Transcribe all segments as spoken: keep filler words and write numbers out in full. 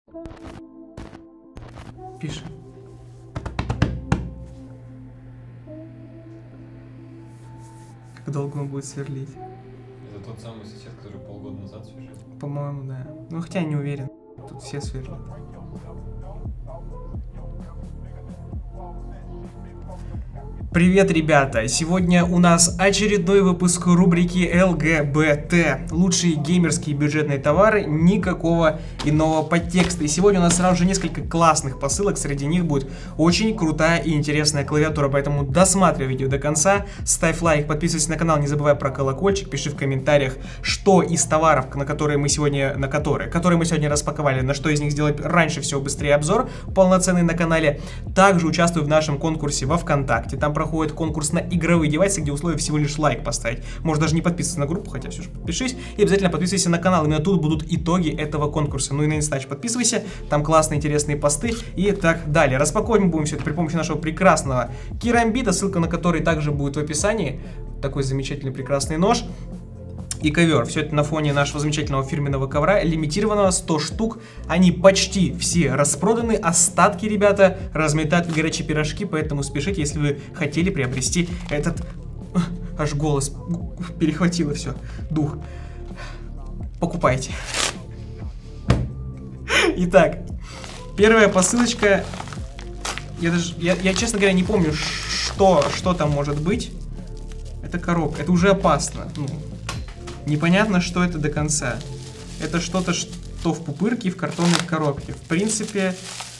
Пиши. Как долго он будет сверлить? Это тот самый сосед, который полгода назад сверлил? По-моему, да. Ну, хотя я не уверен. Тут все сверлят. Привет, ребята! Сегодня у нас очередной выпуск рубрики эл гэ бэ тэ. Лучшие геймерские бюджетные товары, никакого иного подтекста. И сегодня у нас сразу же несколько классных посылок. Среди них будет очень крутая и интересная клавиатура. Поэтому досматривай видео до конца. Ставь лайк, подписывайся на канал, не забывай про колокольчик. Пиши в комментариях, что из товаров, на которые мы сегодня, на которые, которые мы сегодня распаковали, на что из них сделать раньше всего быстрее обзор полноценный на канале. Также участвуй в нашем конкурсе во ВКонтакте. Там проходит конкурс на игровые девайсы, где условие всего лишь лайк поставить. Можешь даже не подписываться на группу, хотя все же подпишись. И обязательно подписывайся на канал. Именно тут будут итоги этого конкурса. Ну и на инстач подписывайся. Там классные, интересные посты и так далее. Распаковывать мы будем все это при помощи нашего прекрасного керамбита, ссылка на который также будет в описании. Такой замечательный прекрасный нож. И ковер. Все это на фоне нашего замечательного фирменного ковра, лимитированного, сто штук. Они почти все распроданы. Остатки, ребята, разметают горячие пирожки, поэтому спешите, если вы хотели приобрести этот... Аж голос перехватило все. Дух. Покупайте. Итак, первая посылочка. Я даже, я, я, честно говоря, не помню, что, что там может быть. Это коробка. Это уже опасно. Ну, непонятно, что это до конца. Это что-то, что в пупырке, в картонной коробке. В принципе...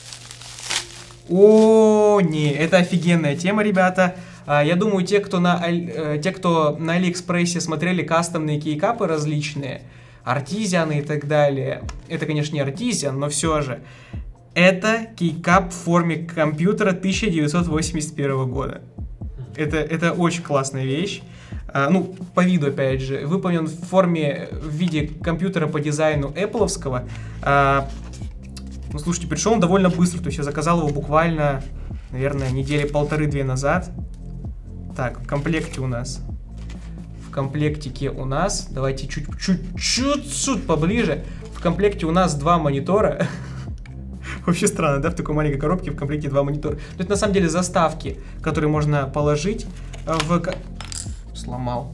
О, не, это офигенная тема, ребята. Я думаю, те, кто на, те, кто на Алиэкспрессе смотрели кастомные кейкапы различные, артизианы и так далее. Это, конечно, не артизиан, но все же. Это кейкап в форме компьютера тысяча девятьсот восемьдесят первого года. Это, это очень классная вещь. А, ну, по виду, опять же, выполнен в форме, в виде компьютера по дизайну Apple-овского. А, ну, слушайте, пришел он довольно быстро, то есть я заказал его буквально, наверное, недели полторы-две назад. Так, в комплекте у нас, в комплектике у нас, давайте чуть-чуть поближе, в комплекте у нас два монитора. Вообще странно, да, в такой маленькой коробке в комплекте два монитора. Это на самом деле заставки, которые можно положить в... Сломал.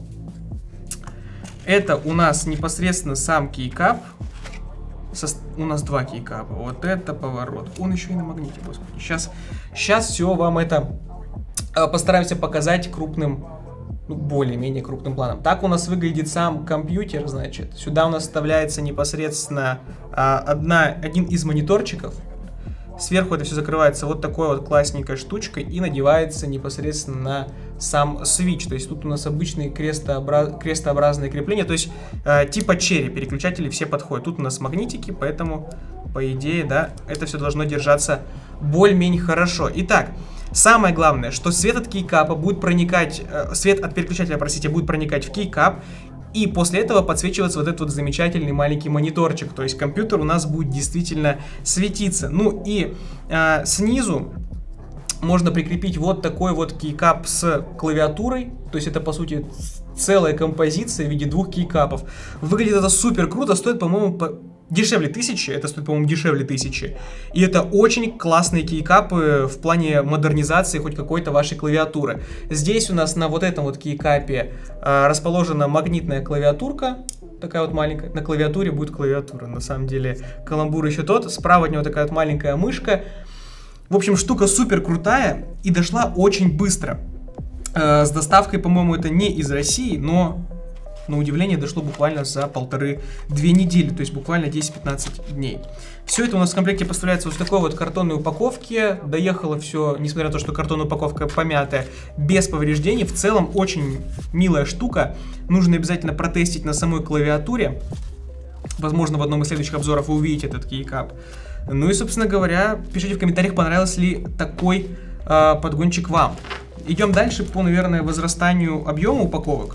Это у нас непосредственно сам кейкап. Со... У нас два кейкапа. Вот это поворот. Он еще и на магните, господи. Сейчас, сейчас все вам это э, постараемся показать крупным, ну, более-менее крупным планом. Так у нас выглядит сам компьютер, значит. Сюда у нас вставляется непосредственно э, одна, один из мониторчиков. Сверху это все закрывается вот такой вот классненькой штучкой и надевается непосредственно на сам Switch. То есть тут у нас обычные крестообраз... крестообразные крепления, то есть э, типа черри, переключатели все подходят. Тут у нас магнитики, поэтому, по идее, да, это все должно держаться более-менее хорошо. Итак, самое главное, что свет от кейкапа будет проникать, э, свет от переключателя, простите, будет проникать в кейкап. И после этого подсвечивается вот этот вот замечательный маленький мониторчик. То есть компьютер у нас будет действительно светиться. Ну и э, снизу можно прикрепить вот такой вот кейкап с клавиатурой. То есть это, по сути, целая композиция в виде двух кейкапов. Выглядит это супер круто. Стоит, по-моему, по... дешевле тысячи. Это стоит, по-моему, дешевле тысячи. И это очень классные кейкапы в плане модернизации хоть какой-то вашей клавиатуры. Здесь у нас на вот этом вот кейкапе э, расположена магнитная клавиатурка. Такая вот маленькая. На клавиатуре будет клавиатура. На самом деле каламбур еще тот. Справа от него такая вот маленькая мышка. В общем, штука супер крутая и дошла очень быстро. Э, с доставкой, по-моему, это не из России, но... На удивление дошло буквально за полторы-две недели, то есть буквально десять-пятнадцать дней. Все это у нас в комплекте поставляется вот в такой вот картонной упаковке. Доехало все, несмотря на то, что картонная упаковка помятая, без повреждений. В целом очень милая штука. Нужно обязательно протестить на самой клавиатуре. Возможно, в одном из следующих обзоров вы увидите этот кейкап. Ну и, собственно говоря, пишите в комментариях, понравился ли такой э, подгончик вам. Идем дальше по, наверное, возрастанию объема упаковок.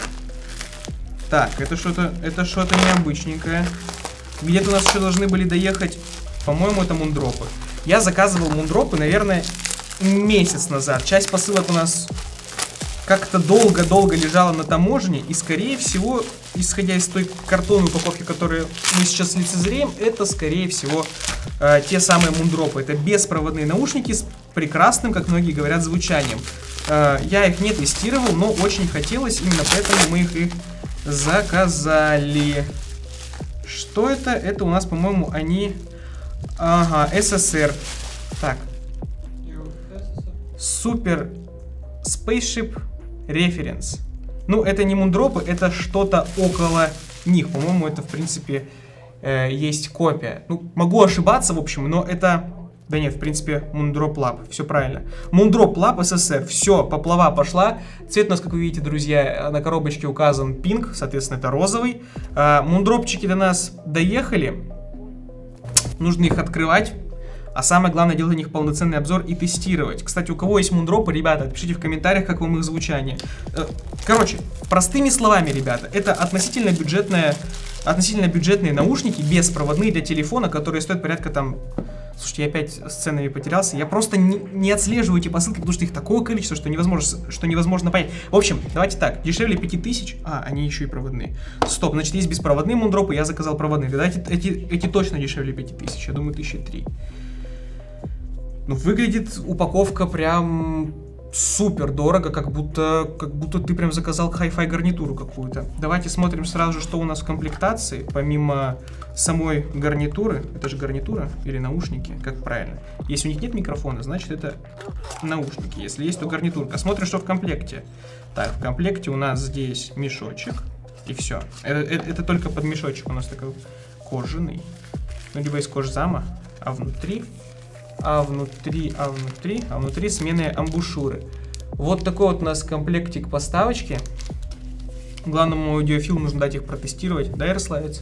Так, это что-то, это что-то необычненькое. Где-то у нас еще должны были доехать, по-моему, это мундропы. Я заказывал мундропы, наверное, месяц назад. Часть посылок у нас как-то долго-долго лежала на таможне, и, скорее всего, исходя из той картонной упаковки, которую мы сейчас лицезреем, это, скорее всего, э, те самые мундропы. Это беспроводные наушники с прекрасным, как многие говорят, звучанием. Э, я их не тестировал, но очень хотелось, именно поэтому мы их и заказали. Что это? Это у нас, по-моему, они... Ага, эс эс эр. Так. Супер Spaceship Reference. Ну, это не мундропы, это что-то около них. По-моему, это, в принципе, э, есть копия. Ну, могу ошибаться, в общем, но это... Да нет, в принципе, Moondrop Lab. Все правильно. Moondrop Lab эс эс эр. Все, поплава пошла. Цвет у нас, как вы видите, друзья, на коробочке указан pink, соответственно, это розовый. А, мундропчики до нас доехали. Нужно их открывать. А самое главное, делать на них полноценный обзор и тестировать. Кстати, у кого есть мундропы, ребята, пишите в комментариях, как вам их звучание. Короче, простыми словами, ребята, это относительно бюджетная, относительно бюджетные наушники, беспроводные для телефона, которые стоят порядка там... Слушайте, я опять с ценами потерялся. Я просто не, не отслеживаю эти посылки, потому что их такое количество, что невозможно, что невозможно понять. В общем, давайте так, дешевле пяти тысяч. А, они еще и проводные. Стоп, значит, есть беспроводные мундропы, я заказал проводные. Давайте эти, эти точно дешевле пяти тысяч, я думаю, тысячи три. Ну, выглядит упаковка прям супер дорого, как будто, как будто ты прям заказал хай-фай гарнитуру какую-то. Давайте смотрим сразу же, что у нас в комплектации, помимо самой гарнитуры. Это же гарнитура или наушники, как правильно. Если у них нет микрофона, значит это наушники. Если есть, то гарнитурка. Смотрим, что в комплекте. Так, в комплекте у нас здесь мешочек, и все. Это, это, это только под мешочек у нас такой кожаный. Ну, либо из кожзама, а внутри... А внутри, а внутри, а внутри сменные амбушюры. Вот такой вот у нас комплектик поставочки. Главному аудиофилу нужно дать их протестировать. Да, Ярославец?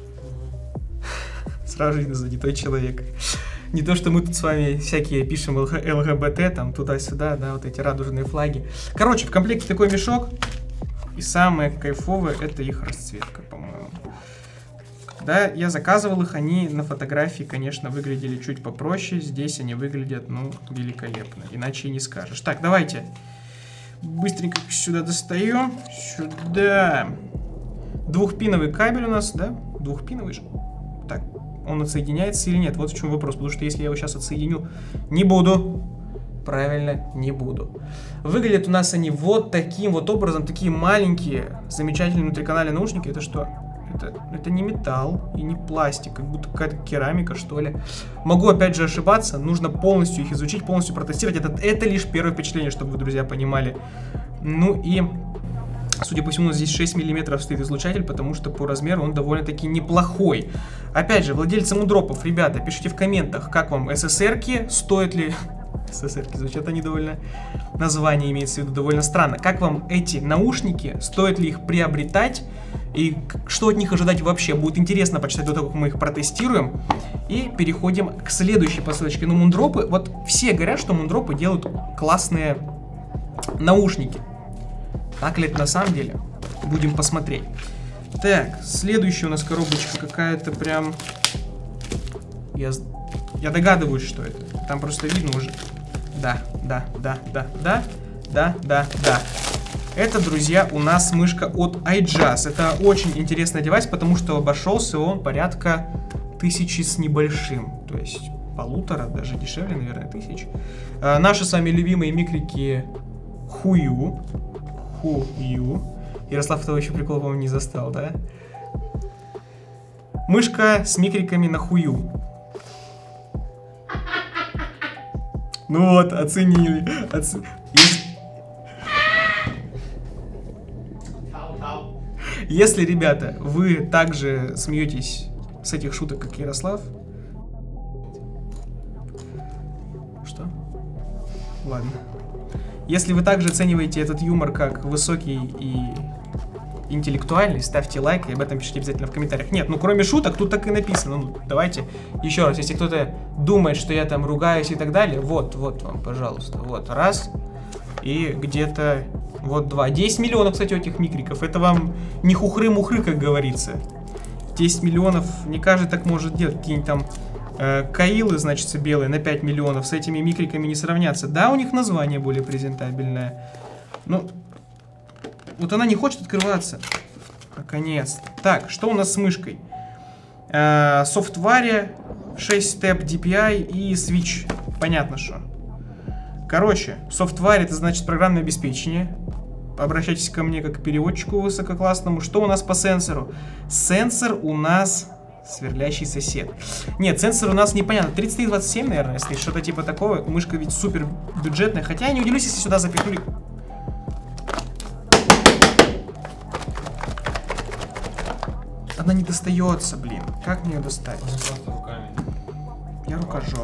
Сразу видно, занятой человек. Не то, что мы тут с вами всякие пишем эл гэ бэ тэ, там туда-сюда, да, вот эти радужные флаги. Короче, в комплекте такой мешок. И самое кайфовое, это их расцветка, по-моему. Когда я заказывал их, они на фотографии, конечно, выглядели чуть попроще. Здесь они выглядят, ну, великолепно. Иначе и не скажешь. Так, давайте быстренько сюда достаем. Сюда. Двухпиновый кабель у нас, да? Двухпиновый же. Так, он отсоединяется или нет? Вот в чем вопрос. Потому что если я его сейчас отсоединю, не буду. Правильно, не буду. Выглядят у нас они вот таким вот образом. Такие маленькие, замечательные внутриканальные наушники. Это что? Это, это не металл и не пластик, как будто какая-то керамика, что ли. Могу опять же ошибаться, нужно полностью их изучить, полностью протестировать. Это, это лишь первое впечатление, чтобы вы, друзья, понимали. Ну и, судя по всему, здесь шесть миллиметров стоит излучатель, потому что по размеру он довольно-таки неплохой. Опять же, владельцы мундропов, ребята, пишите в комментах, как вам эс эс эр-ки, стоит ли... эс эс эр-ки звучат они довольно... Название имеется в виду довольно странно. Как вам эти наушники, стоит ли их приобретать? И что от них ожидать вообще? Будет интересно почитать до того, как мы их протестируем. И переходим к следующей посылочке. Ну, мундропы, вот все говорят, что мундропы делают классные наушники. Так ли это на самом деле? Будем посмотреть. Так, следующая у нас коробочка какая-то прям... Я, я догадываюсь, что это. Там просто видно уже. Да, да, да, да, да, да, да, да. Это, друзья, у нас мышка от iJazz. Это очень интересный девайс, потому что обошелся он порядка тысячи с небольшим. То есть полутора, даже дешевле, наверное, тысяч. А, наши с вами любимые микрики Хую. Хую. Ярослав того еще прикол, по-моему, не застал, да? Мышка с микриками на хую. Ну вот, оценили. Оц... Если... Если, ребята, вы также смеетесь с этих шуток, как Ярослав... Что? Ладно. Если вы также оцениваете этот юмор как высокий и интеллектуальный, ставьте лайк и об этом пишите обязательно в комментариях. Нет, ну кроме шуток, тут так и написано. Ну, давайте еще раз, если кто-то думает, что я там ругаюсь и так далее, вот, вот вам, пожалуйста, вот, раз, и где-то, вот два. десять миллионов, кстати, у этих микриков, это вам не хухры-мухры, как говорится. десять миллионов, не каждый так может делать, какие-нибудь там э, каилы, значит, белые на пять миллионов, с этими микриками не сравнятся. Да, у них название более презентабельное. Ну, Вот она не хочет открываться. Наконец-то. Так, что у нас с мышкой? Э, софтваре, шесть степ ди пи ай и switch. Понятно, что. Короче, софтваре это значит программное обеспечение. Обращайтесь ко мне как к переводчику высококлассному. Что у нас по сенсору? Сенсор у нас сверлящий сосед. Нет, сенсор у нас непонятно. тридцать три двадцать семь, наверное, если что-то типа такого. Мышка ведь супер бюджетная. Хотя я не удивлюсь, если сюда запихнули. Она не достается, блин. Как мне ее достать? Просто руками. Я рукожоп.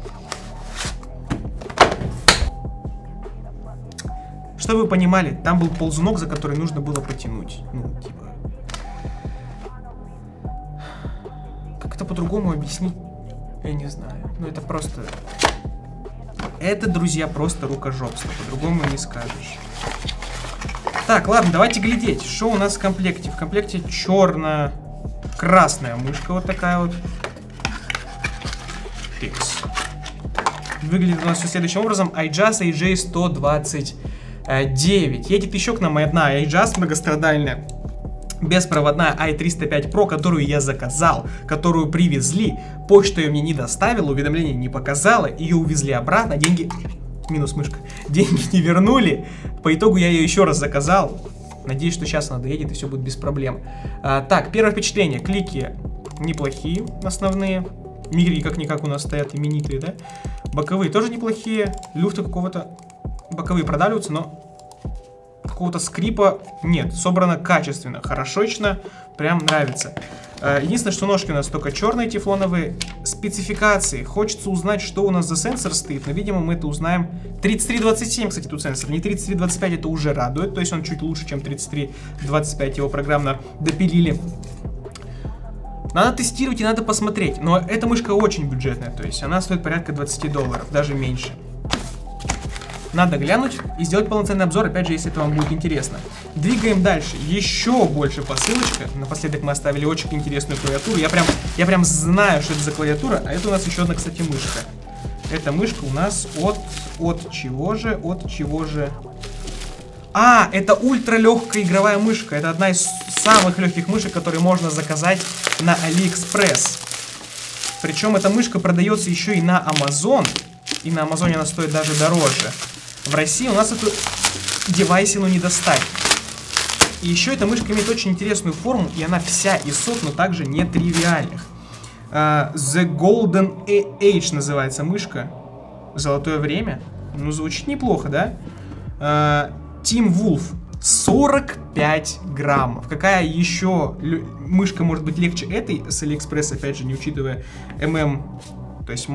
Чтобы вы понимали, там был ползунок, за который нужно было потянуть. Ну, типа... Как это по-другому объяснить? Я не знаю. Ну, это просто... Это, друзья, просто рукожопство. По-другому не скажешь. Так, ладно, давайте глядеть. Что у нас в комплекте? В комплекте черно-красная мышка вот такая вот. Тикс. Выглядит у нас все следующим образом. iJust эй джей сто двадцать девять. Едет еще к нам одна iJust многострадальная. Беспроводная ай триста пять про, которую я заказал, которую привезли. Почта ее мне не доставила, уведомление не показала. Ее увезли обратно, деньги... Минус мышка. Деньги не вернули. По итогу я ее еще раз заказал. Надеюсь, что сейчас она доедет и все будет без проблем. А, так, первое впечатление. Клики неплохие, основные. Мири как-никак у нас стоят именитые, да? Боковые тоже неплохие. Люфта какого-то... Боковые продавливаются, но... Какого-то скрипа нет. Собрано качественно, хорошечно. Прям нравится. Единственное, что ножки у нас только черные тефлоновые. Спецификации. Хочется узнать, что у нас за сенсор стоит. Но, видимо, мы это узнаем. тридцать три двадцать семь, кстати, тут сенсор. Не тридцать три двадцать пять, это уже радует. То есть он чуть лучше, чем тридцать три двадцать пять. Его программно допилили. Надо тестировать и надо посмотреть. Но эта мышка очень бюджетная. То есть она стоит порядка двадцать долларов. Даже меньше. Надо глянуть и сделать полноценный обзор, опять же, если это вам будет интересно. Двигаем дальше. Еще больше посылочка. Напоследок мы оставили очень интересную клавиатуру. Я прям, я прям знаю, что это за клавиатура. А это у нас еще одна, кстати, мышка. Эта мышка у нас от... От чего же? От чего же? А, это ультралегкая игровая мышка. Это одна из самых легких мышек, которые можно заказать на AliExpress. Причем эта мышка продается еще и на Amazon. И на Амазоне она стоит даже дороже. В России у нас эту девайсину не достать. И еще эта мышка имеет очень интересную форму, и она вся из сот, но также не тривиальных. Uh, The Golden Age называется мышка. Золотое время. Ну, звучит неплохо, да? Uh, Team Wolf. сорок пять граммов. Какая еще мышка может быть легче этой с AliExpress, опять же, не учитывая эм эм... То есть...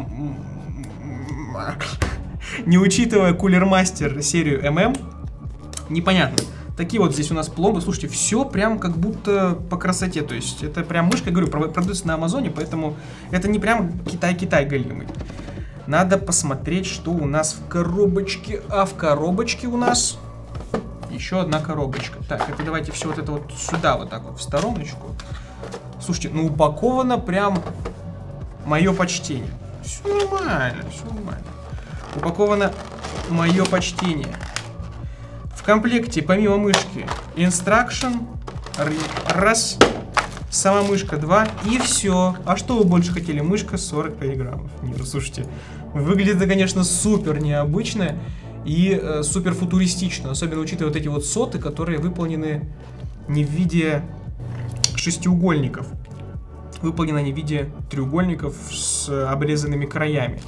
Не учитывая Cooler Master серию эм эм, непонятно. Такие вот здесь у нас пломбы. Слушайте, все прям как будто по красоте. То есть это прям мышка, я говорю, продается на Амазоне, поэтому это не прям Китай-Китай голимый. Надо посмотреть, что у нас в коробочке. А в коробочке у нас еще одна коробочка. Так, это давайте все вот это вот сюда, вот так вот, в стороночку. Слушайте, ну упаковано прям мое почтение. Все нормально, все нормально. Упаковано мое почтение. В комплекте, помимо мышки, instruction, раз, сама мышка два, и все. А что вы больше хотели? Мышка сорок пять граммов. Не, ну слушайте, выглядит это, конечно, супер необычно и э, супер футуристично. Особенно учитывая вот эти вот соты, которые выполнены не в виде шестиугольников. Выполнены они в виде треугольников с обрезанными краями.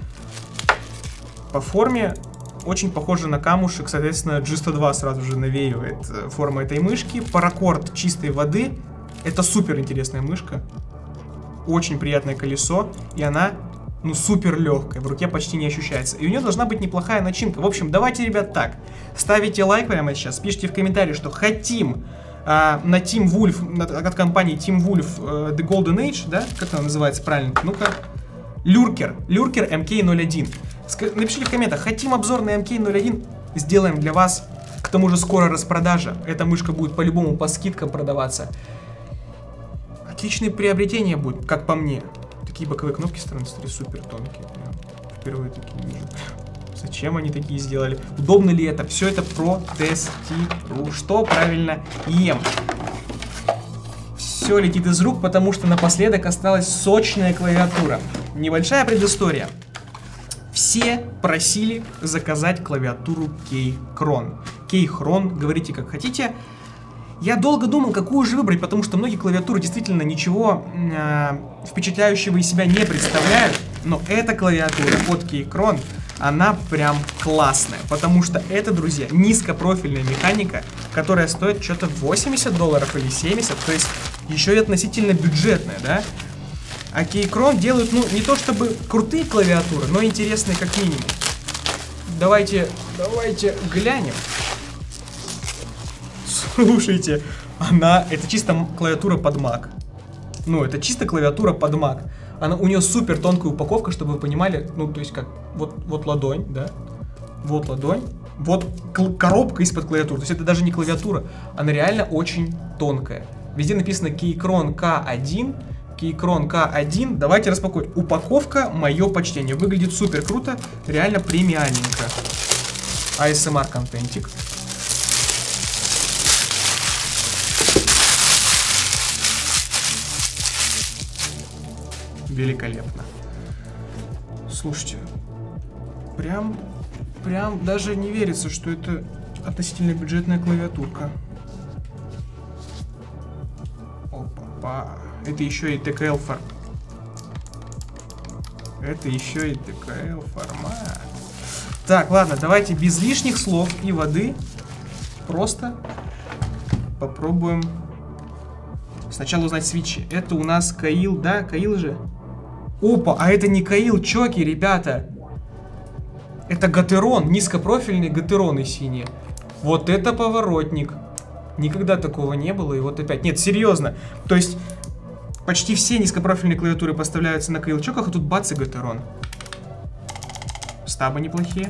По форме очень похоже на камушек, соответственно, джи сто два сразу же навеивает форма этой мышки. Паракорд чистой воды. Это супер интересная мышка. Очень приятное колесо. И она, ну, супер легкая. В руке почти не ощущается. И у нее должна быть неплохая начинка. В общем, давайте, ребят, так. Ставите лайк прямо сейчас. Пишите в комментарии, что хотим а, на Team Wolf, от компании Team Wolf uh, The Golden Age, да? Как она называется правильно? Ну-ка. Люркер. Люркер эм кей ноль один. Напишите в комментах, хотим обзор на эм кей ноль один, сделаем для вас. К тому же скоро распродажа. Эта мышка будет по-любому по скидкам продаваться. Отличное приобретение будет, как по мне. Такие боковые кнопки с стороны супер тонкие. Впервые такие вижу. Зачем они такие сделали? Удобно ли это? Все это протестирую. Что правильно ем? Все летит из рук, потому что напоследок осталась сочная клавиатура. Небольшая предыстория. Все просили заказать клавиатуру Keychron. Keychron, говорите как хотите. Я долго думал, какую же выбрать, потому что многие клавиатуры действительно ничего э, впечатляющего из себя не представляют. Но эта клавиатура от Keychron, она прям классная. Потому что это, друзья, низкопрофильная механика, которая стоит что-то восемьдесят долларов или семьдесят. То есть еще и относительно бюджетная, да? А Keychron делают, ну, не то чтобы крутые клавиатуры, но интересные как минимум. Давайте, давайте глянем. Слушайте, она, это чисто клавиатура под Mac. Ну, это чисто клавиатура под Mac. Она, у нее супер тонкая упаковка, чтобы вы понимали, ну, то есть как, вот, вот ладонь, да, вот ладонь, вот коробка из-под клавиатуры. То есть это даже не клавиатура, она реально очень тонкая. Везде написано Keychron К один, Keychron К один, давайте распакуем. Упаковка, мое почтение, выглядит супер круто, реально премиальненько. а эс эм ар контентик. Великолепно. Слушайте, прям, прям даже не верится, что это относительно бюджетная клавиатурка. Опа-па. Это еще и тэ ка эл формат. Это еще и тэ ка эл формат. Так, ладно, давайте без лишних слов и воды просто попробуем сначала узнать свитчи. Это у нас Каил, да? Каил же? Опа, а это не Каил, чоки, ребята. Это Гатерон, низкопрофильный Гатероны синие. Вот это поворотник. Никогда такого не было, и вот опять. Нет, серьезно. То есть, почти все низкопрофильные клавиатуры поставляются на Каил-чоках, а тут бац и Гатерон. Стабы неплохие.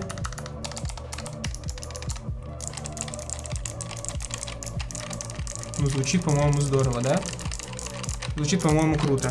Ну, звучит, по-моему, здорово, да? Звучит, по-моему, круто.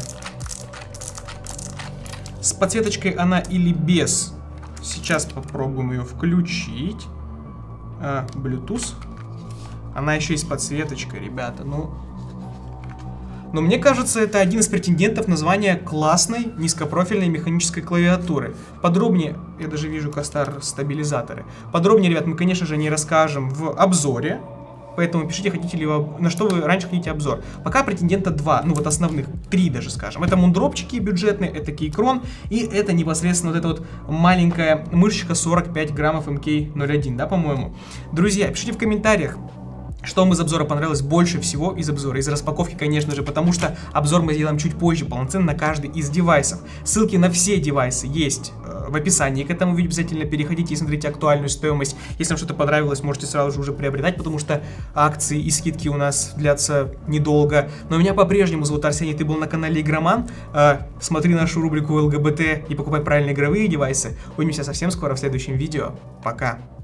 С подсветочкой она или без? Сейчас попробуем ее включить. А, Bluetooth. Она еще и с подсветочкой, ребята. Ну, но мне кажется, это один из претендентов на звание классной низкопрофильной механической клавиатуры. Подробнее, я даже вижу Кастар стабилизаторы. Подробнее, ребят, мы, конечно же, не расскажем в обзоре. Поэтому пишите, хотите ли вы, на что вы раньше хотите обзор. Пока претендента два, ну вот основных, три даже скажем. Это мундропчики бюджетные, это Keychron, и это непосредственно вот эта вот маленькая мышечка сорок пять граммов эм кей ноль один, да, по-моему. Друзья, пишите в комментариях, что вам из обзора понравилось больше всего из обзора, из распаковки, конечно же, потому что обзор мы сделаем чуть позже, полноценно на каждый из девайсов. Ссылки на все девайсы есть э, в описании к этому видео, обязательно переходите и смотрите актуальную стоимость. Если вам что-то понравилось, можете сразу же уже приобретать, потому что акции и скидки у нас длятся недолго. Но меня по-прежнему зовут Арсений, ты был на канале Игроман. Э, смотри нашу рубрику эл гэ бэ тэ и покупай правильные игровые девайсы. Увидимся совсем скоро в следующем видео. Пока!